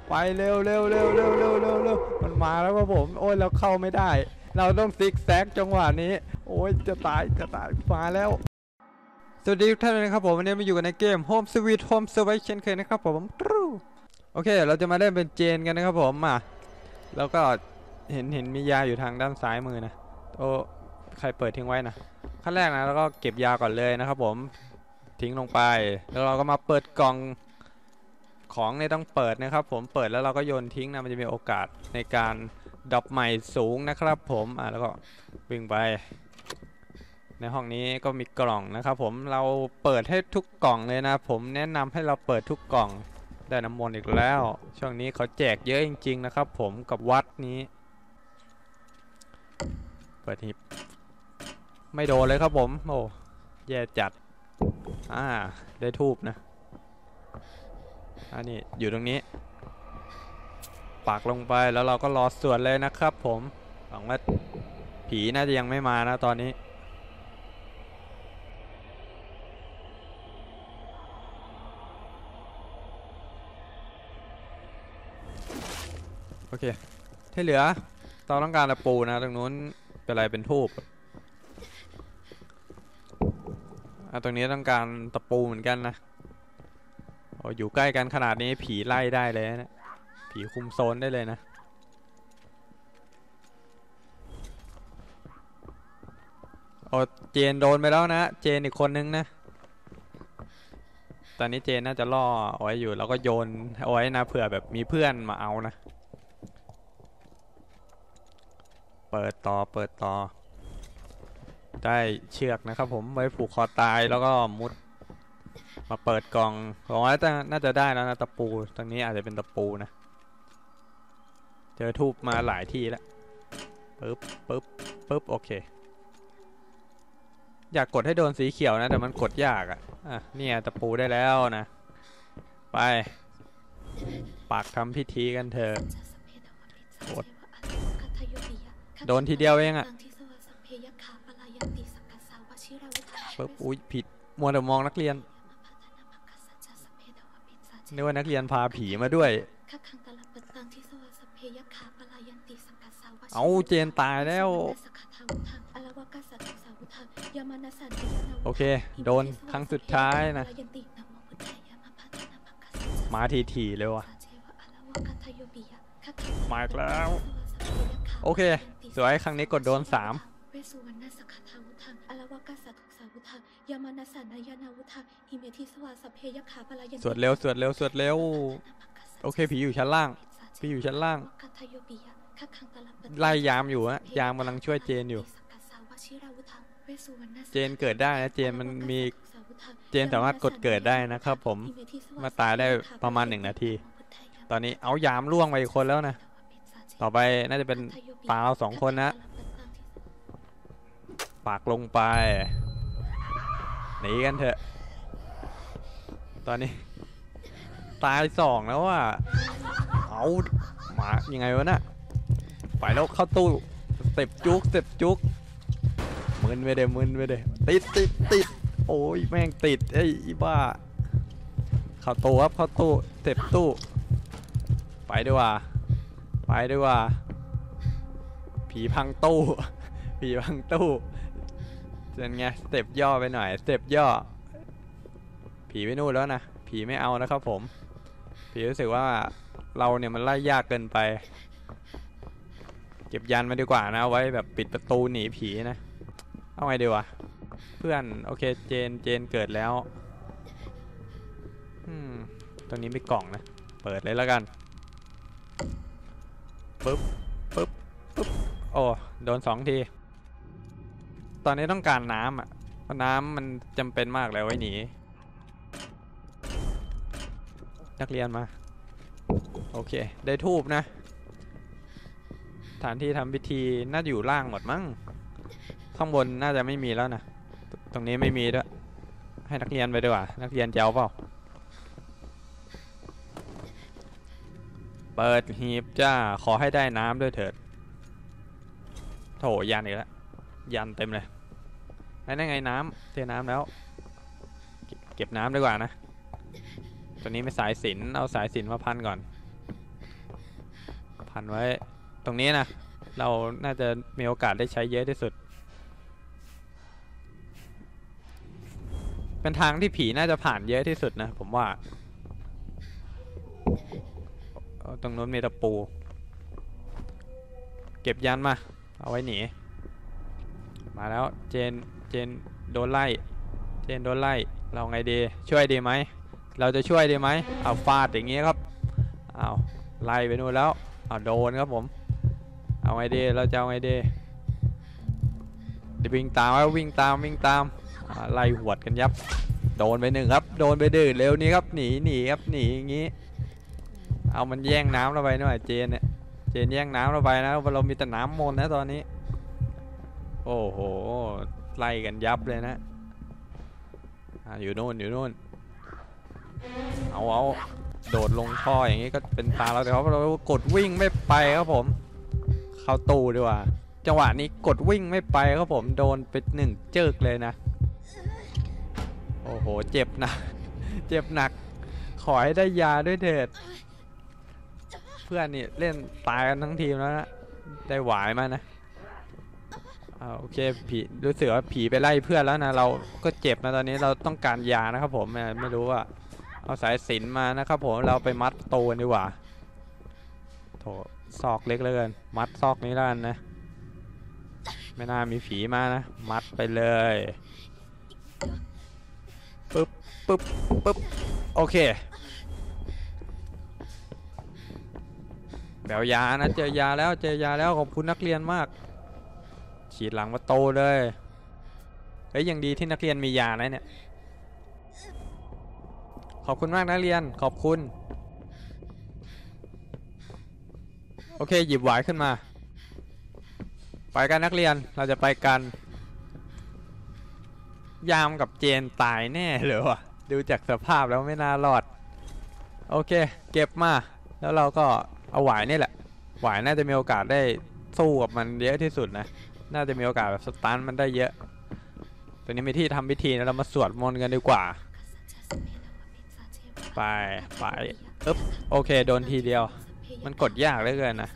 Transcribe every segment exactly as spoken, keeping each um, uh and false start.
ไปเร็วเร็วเร็วเร็วเร็วเร็วเร็วมันมาแล้วครับผมโอ้ยเราเข้าไม่ได้เราต้องซิกแซกจังหวะนี้โอ้ยจะตายจะตายมาแล้วสวัสดีทุกท่านนะครับผมวันนี้มาอยู่กันในเกม Home Sweet Home Survival เช่นเคยนะครับผมโอเคเราจะมาเล่นเป็นเจนกันนะครับผมมาแล้วก็เห็นเห็นมียาอยู่ทางด้านซ้ายมือนะโอ้ใครเปิดทิ้งไว้นะขั้นแรกนะแล้วก็เก็บยาก่อนเลยนะครับผมทิ้งลงไปแล้วเราก็มาเปิดกล่องของเนี่ยต้องเปิดนะครับผมเปิดแล้วเราก็โยนทิ้งนะมันจะมีโอกาสในการดรอปใหม่สูงนะครับผมอ่ะแล้วก็วิ่งไปในห้องนี้ก็มีกล่องนะครับผมเราเปิดให้ทุกกล่องเลยนะผมแนะนำให้เราเปิดทุกกล่องได้น้ำมนต์อีกแล้วช่วงนี้เขาแจกเยอะจริงๆนะครับผมกับวัดนี้เปิดหีบไม่โดนเลยครับผมโอ้แย่จัดอ่าได้ทูบนะอันนี้อยู่ตรงนี้ปักลงไปแล้วเราก็รอสวดเลยนะครับผมหวังว่าผีน่าจะยังไม่มานะตอนนี้โอเคที่เหลือเราต้องการตะปูนะตรงนู้นเป็นอะไรเป็นทูบอ่ะตรงนี้ต้องการตะปูเหมือนกันนะโอ้อยู่ใกล้กันขนาดนี้ผีไล่ได้เลยนะผีคุมโซนได้เลยนะโอ้เจนโดนไปแล้วนะเจนอีกคนนึงนะตอนนี้เจนน่าจะล่อเอาไว้อยู่แล้วก็โยนเอาไว้นะเผื่อแบบมีเพื่อนมาเอานะเปิดต่อเปิดต่อได้เชือกนะครับผมไว้ผูกคอตายแล้วก็มุดมาเปิดกล่องของว่าน่าจะได้แล้วนะตะปูตรงนี้อาจจะเป็นตะปูนะเจอทูบมาหลายที่แล้วปึ๊บปึ๊บปึ๊บโอเคอยากกดให้โดนสีเขียวนะแต่มันกดยากอ่ะอ่ะเนี่ยตะปูได้แล้วนะไปปักทำพิธีกันเถอะกดโดนทีเดียวเองอ่ะปึ๊บอุ้ยผิดมัวแต่มองนักเรียนนึกว่านักเรียนพาผีมาด้วยเอาเจนตายแล้วโอเคโดนครั้งสุดท้ายนะมาทีๆเลยวะมาอีกแล้วโอเคสวยครั้งนี้กดโดนสามสวดเร็วสวดเร็วสวดเร็วโอเคผีอยู่ชั้นล่างผีอยู่ชั้นล่างไล่ยามอยู่ฮะยามกำลังช่วยเจนอยู่เจนเกิดได้นะเจนมันมีเจนสามารถกดเกิดได้นะครับผมมาตายได้ประมาณหนึ่งนาทีตอนนี้เอายามล่วงไปอีกคนแล้วนะต่อไปน่าจะเป็นตาเราสองคนนะปากลงไปหนีกันเถอะตอนนี้ตายสองแล้วว่ะเอามายังไงวะน่ะไปแล้วเข้าตู้สเต็ปจุกสเต็ปจุกมึนไปเด้มึนไปเด้ติดติดติดโอ้ยแม่งติดไอ้บ้าเข้าตู้ครับเข้าตู้สเต็ปตู้ไปด้วยว่าไปด้วยว่าผีพังตู้ผีพังตู้เป็นไงสเต็ปย่อไปหน่อยสเต็ปย่อผีไม่นู่นแล้วนะผีไม่เอานะครับผมผีรู้สึกว่าเราเนี่ยมันไล่ยากเกินไปเก็บยันมาดีกว่านะไว้แบบปิดประตูหนีผีนะเอาไงดีวะเพื่อนโอเคเจนเจนเกิดแล้วอืมตรงนี้มีกล่องนะเปิดเลยแล้วกันปึ๊บปึ๊บปึ๊บโอ้โดนสองทีตอนนี้ต้องการน้ำอ่ะเพราะน้ำมันจำเป็นมากเลยไว้หนีนักเรียนมาโอเคได้ทูบนะสถานที่ทำพิธีน่าจะอยู่ล่างหมดมั้งข้างบนน่าจะไม่มีแล้วนะตรงนี้ไม่มีด้วยให้นักเรียนไปดีกว่านักเรียนเจ้าเปล่าเปิดหีบจ้าขอให้ได้น้ำด้วยเถิดโถยันอีกแล้วยันเต็มเลยได้ไงน้ำเทน้ำแล้วเก็บน้ำดีกว่านะตัวนี้ไม่สายสิญจน์เอาสายสิญจน์มาพันก่อนพันไว้ตรงนี้นะเราน่าจะมีโอกาสได้ใช้เยอะที่สุดเป็นทางที่ผีน่าจะผ่านเยอะที่สุดนะผมว่าตรงนู้นมีตะปูเก็บยันมาเอาไว้หนีมาแล้วเจนเจนโดนไล่เจนโดนไล่เราไงดีช่วยดีไหมเราจะช่วยดีไหมเอาฟาดอย่างงี้ครับเอาไล่ไปนู่นแล้วเอาโดนครับผมเอาไงดีเราจะเอาไงดีเดี๋ยววิ่งตามแล้ววิ่งตามวิ่งตามไล่หวดกันยับโดนไปหนึ่งครับโดนไปดื้อเร็วนี้ครับหนีหนีครับหนีอย่างงี้เอามันแย่งน้ำเราไปหน่อยเจนเนี่ยเจนแย่งน้ำเราไปนะเรามีแต่น้ำมนนะตอนนี้โอ้โหไล่กันยับเลยนะอยู่โน่นอยู่โน่นเอาเอาโดดลงท่ออย่างนี้ก็เป็นตาเราแต่เขาเรากดวิ่งไม่ไปครับผมเข้าตู้ดีกว่าจังหวะนี้กดวิ่งไม่ไปครับผมโดนไปหนึ่งเจิกเลยนะโอ้โหเจ็บนะเจ็บหนักขอให้ได้ยาด้วยเถิดเพื่อนนี่เล่นตายกันทั้งทีมแล้วนะได้หวายมานะโอเคผีรู้สึกว่าผีไปไล่เพื่อนแล้วนะเราก็เจ็บนะตอนนี้เราต้องการยานะครับผมไม่รู้ว่าเอาสายสิญจน์มานะครับผมเราไปมัดตูนดีกว่าโถซอกเล็กเลยกันมัดซอกนี้แล้วกันนะไม่น่ามีผีมานะมัดไปเลยปึ๊บปึ๊บปึ๊บโอเคแบวยานะเจอยาแล้วเจอยาแล้วขอบคุณนักเรียนมากฉีดหลังประตูเลยเฮ้ยยังดีที่นักเรียนมียานะเนี่ยขอบคุณมากนักเรียนขอบคุณโอเคหยิบหวายขึ้นมาไปกันนักเรียนเราจะไปกันยามกับเจนตายแน่เลยวะดูจากสภาพแล้วไม่น่ารอดโอเคเก็บมาแล้วเราก็เอาหวายนี่แหละหวายน่าจะมีโอกาสได้สู้กับมันเยอะที่สุดนะน่าจะมีโอกาสแบบสตันมันได้เยอะตอนนี้มีที่ทำพิธีนะเรามาสวดมนต์กันดีกว่าไปไปอึ๊บโอเคโดนทีเดียวมันกดยากเหลือเกินนะ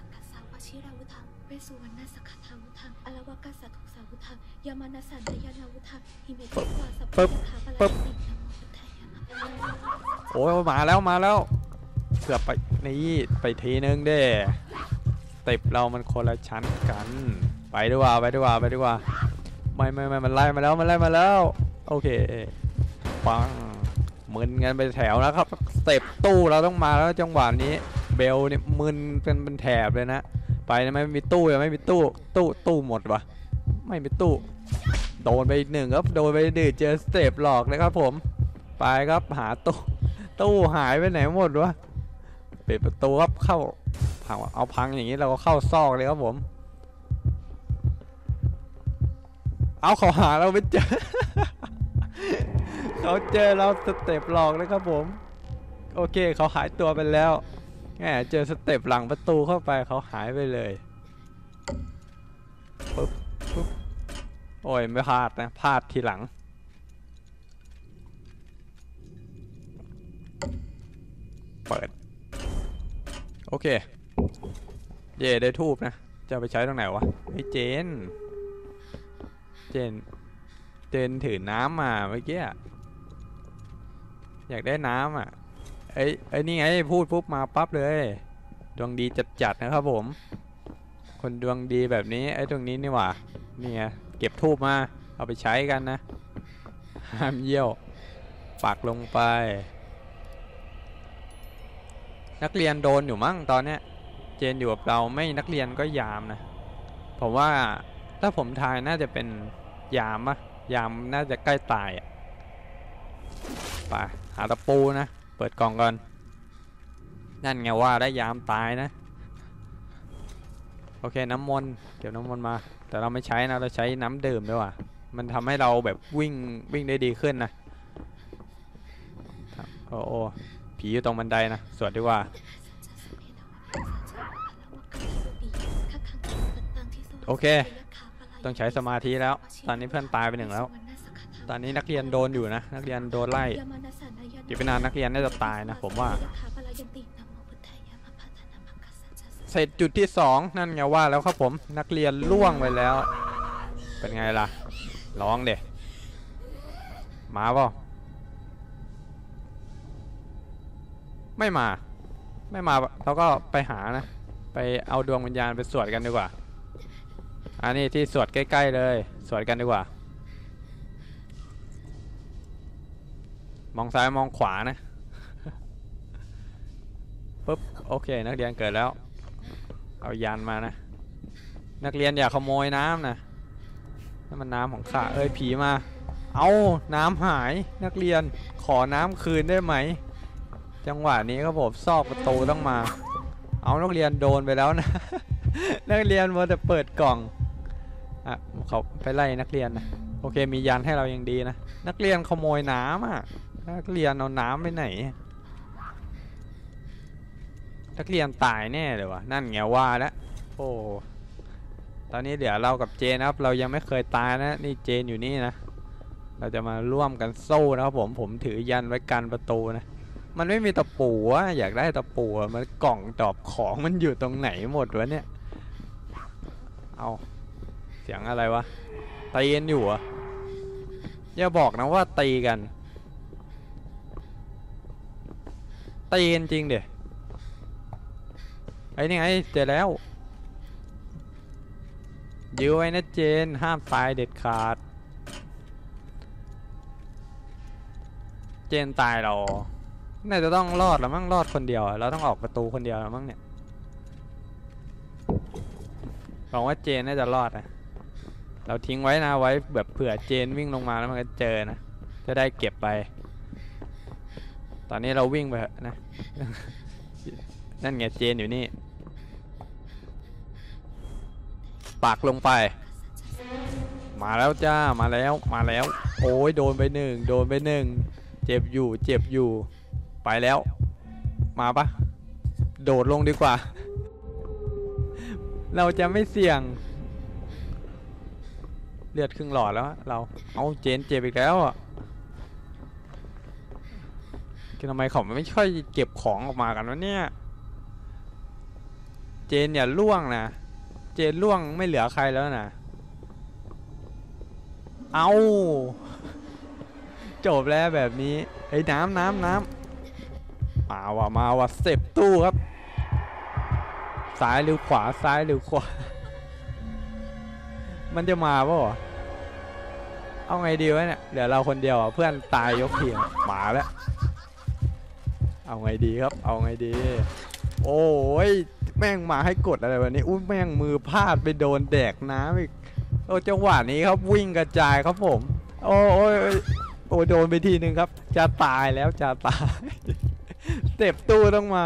ปึ๊บปึ๊บโอ้ยมาแล้วมาแล้วเกือบไปนี่ไปทีนึงเด้ติบเรามันคนละชั้นกันไปดีกว่าไปดีกว่าไปดีกว่าไม่ไม่ไม่มันไล่มาแล้วมันไล่มาแล้วโอเคปังมึนกันไปแถวนะครับสเต็ปตู้เราต้องมาแล้วจังหวะนี้เบลเนี่ยมึนเป็นเป็นแถบเลยนะไปไม่มีตู้ยังไม่มีตู้ตู้ตู้หมดวะไม่มีตู้โดนไปอีกหนึ่งครับโดนไปดื้อเจอสเต็ปหลอกเลยครับผมไปครับหาตู้ตู้หายไปไหนหมดวะปิดประตูครับเข้าพังเอาพังอย่างนี้เราก็เข้าซอกเลยครับผมเอาเขาหาเราไม่เจอ เขาเจอเราสเต็ปหลอกเลยครับผมโอเคเขาหายตัวไปแล้วแหมเจอสเต็ปหลังประตูเข้าไปเขาหายไปเลยปุ๊บปุ๊บโอ้ยไม่พลาดนะพลาดทีหลังเปิดโอเคเย่ได้ทูบนะจะไปใช้ตรงไหนวะไอ้เจนเจนเจนถือน้ำมาเมื่อกี้อยากได้น้ำอ่ะไอ้ไอ้นี่ไงพูดปุ๊บมาปั๊บเลยดวงดีจัดๆนะครับผมคนดวงดีแบบนี้ไอ้ตรงนี้นี่หว่านี่ไงเก็บทูบมาเอาไปใช้กันนะห้ามเยี่ยวปักลงไปนักเรียนโดนอยู่มั้งตอนเนี้ยเจนอยู่กับเราไม่นักเรียนก็ยามนะผมว่าถ้าผมทายน่าจะเป็นยามปะยามน่าจะใกล้ตายอ่ะไปหาตะปูนะเปิดกล่องก่อนนั่นไงว่าได้ยามตายนะโอเคน้ำมนต์เก็บน้ำมนต์มาแต่เราไม่ใช้นะเราใช้น้ำดื่มด้วยว่ะมันทำให้เราแบบวิ่งวิ่งได้ดีขึ้นนะโอ้โอผีอยู่ตรงบันไดนะสวดดีกว่าโอเคต้องใช้สมาธิแล้วตอนนี้เพื่อนตายไปหนึ่งแล้วตอนนี้นักเรียนโดนอยู่นะนักเรียนโดนไล่อีกไม่นานนักเรียนน่าจะตายนะผมว่าเสร็จจุดที่สองนั่นไงว่าแล้วครับผมนักเรียนล่วงไปแล้วเป็นไงล่ะร้องเด็มาเปล่าไม่มาไม่มาเราก็ไปหานะไปเอาดวงวิญญาณไปสวดกันดีกว่าอันนี้ที่สวดใกล้ๆเลยสวดกันดีกว่ามองซ้ายมองขวานะปุ๊บโอเคนักเรียนเกิดแล้วเอายันมานะนักเรียนอย่าขโมยน้ำนะนั่นมันน้ำของข้าเอ้ยผีมาเอาน้ำหายนักเรียนขอน้ำคืนได้ไหมจังหวะนี้ครับผมซอกประตูต้องมาเอานักเรียนโดนไปแล้วนะ นักเรียนมัวแต่เปิดกล่องอ่ะเขาไปไล่นักเรียนนะโอเคมียันให้เรายังดีนะนักเรียนขโมยน้ำอ่ะนักเรียนเอาน้ำไปไหนนักเรียนตายแน่เลยวะนั่นไงว่าแล้วโอ้ตอนนี้เดี๋ยวเรากับเจนนะครับเรายังไม่เคยตายนะนี่เจนอยู่นี่นะเราจะมาร่วมกันโซ่นะครับผมผมถือยันไว้กันประตูนะมันไม่มีตะปูวะอยากได้ตะปูมันกล่องตอบของมันอยู่ตรงไหนหมดวะเนี่ยเอาเสียงอะไรวะตีกันอยู่อะอย่าบอกนะว่าตีกันตีกันจริงเดี๋ยไอ้นี่ไงเจอแล้วยื้อไว้นะเจนห้ามตายเด็ดขาดเจนตายเราน่าจะต้องรอดแล้วมั้งรอดคนเดียวเราต้องออกประตูคนเดียวแล้วมั้งเนี่ยบอกว่าเจนน่าจะรอดนะเราทิ้งไว้นะไว้แบบเผื่อเจนวิ่งลงมาแล้วมันก็เจอนะจะได้เก็บไปตอนนี้เราวิ่งไปนะ นั่นไงเจนอยู่นี่ปักลงไปมาแล้วจ้ามาแล้วมาแล้วโอ้ยโดนไปหนึ่งโดนไปหนึ่งเจ็บอยู่เจ็บอยู่ไปแล้วมาปะโดดลงดีกว่า เราจะไม่เสี่ยงเลือดครึ่งหลอดแล้วเราเอาเจนเจ็บอีกแล้วอ่ะทำไมเขาไม่ค่อยเก็บของออกมากันวะเนี่ยเจนอย่าล่วงนะเจนล่วงไม่เหลือใครแล้วนะเอาจบแล้วแบบนี้ไอ้น้ำน้ำน้ำมาว่ะมาว่ะเสพตู้ครับซ้ายหรือขวาซ้ายหรือขวามันจะมาป่ะเอาไงดีวะเนี่ยเดี๋ยวเราคนเดียวเพื่อนตายยกทีมมาแล้วเอาไงดีครับเอาไงดีโอ้ยแม่งมาให้กดอะไรวันนี้อุ้ยแม่งมือพลาดไปโดนแดกน้ำอีกโอ้จังหวะนี้ครับวิ่งกระจายครับผมโอ้โอ้ยโอ้โดนไปทีนึงครับจะตายแล้วจะตายเต็บตู้ต้องมา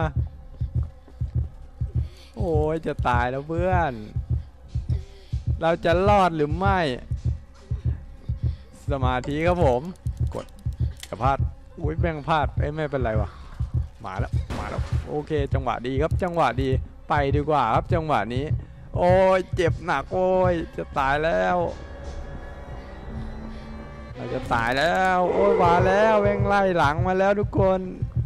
โอ้ยจะตายแล้วเพื่อนเราจะรอดหรือไม่สมาธิครับผมกดกระพลาดอุ้ยแม่งพลาดเอ้ยไม่เป็นไรวะมาแล้วมาแล้วโอเคจังหวะดีครับจังหวะดีไปดีกว่าครับจังหวะนี้โอ้ยเจ็บหนักโอ้ยจะตายแล้วเราจะตายแล้วโอ้ยมาแล้วแม่งไล่หลังมาแล้วทุกคน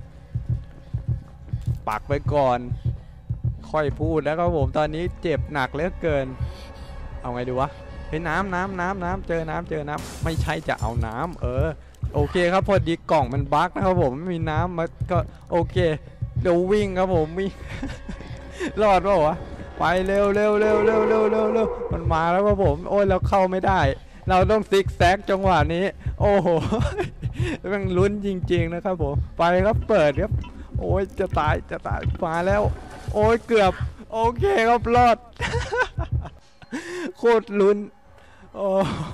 ปักไปก่อนค่อยพูดแล้วครับผมตอนนี้เจ็บหนักเหลือเกินเอาไงดูวะเฮ้ยน้ำน้ำน้ำน้ำเจอน้ำเจอน้ำไม่ใช่จะเอาน้ำเออโอเคครับพอดีกล่องมันบั๊กนะครับผมไม่มีน้ำมันก็โอเคเดี๋ยววิ่งครับผมวิ่ง รอดป่าววะไปเร็วเร็วเร็วเร็วเร็วเร็วเร็วมันมาแล้วครับผมโอ้ยเราเข้าไม่ได้เราต้องซิกแซกจังหวะนี้โอ้โหมันลุ้นจริงๆนะครับผมไปครับเปิดครับโอ้ยจะตายจะตายมาแล้วโอ้ยเกือบโอเคครับรอด โคตรลุ้นโอ้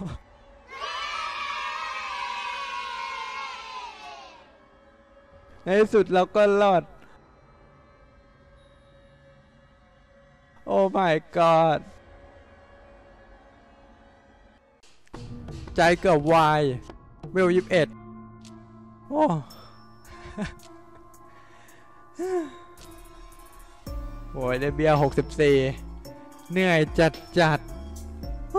ในที่สุดเราก็รอดโอ้ my god ใจเกือบวายเวลยี่สิบเอ็ดโอ้โอ้ยได้เบียร์หกสิบสี่เหนื่อยจัดจัดโอ้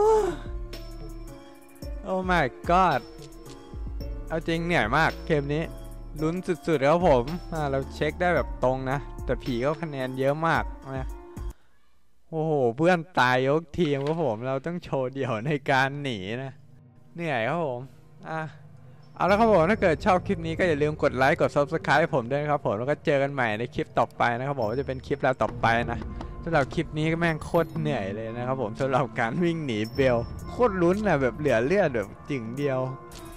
my god เอาจริงเหนื่อยมากเกมนี้ลุ้นสุดๆแล้วผมเราเช็คได้แบบตรงนะแต่ผีก็คะแนนเยอะมากนะโอ้โหเพื่อนตายยกทีมครับผมเราต้องโชว์เดี่ยวในการหนีนะเหนื่อยครับผมอ่ะเอาละครับผมถ้าเกิดชอบคลิปนี้ก็อย่าลืมกดไลค์กด ซับสไครบ์ ให้ผมด้วยนะครับผมแล้วก็เจอกันใหม่ในคลิปต่อไปนะครับผมว่าจะเป็นคลิปแล้วต่อไปนะสำหรับคลิปนี้ก็แม่งโคตรเหนื่อยเลยนะครับผมสำหรับการวิ่งหนีเบลโคตรลุ้นนะแบบเหลือเลือดแบบจิ่งเดียว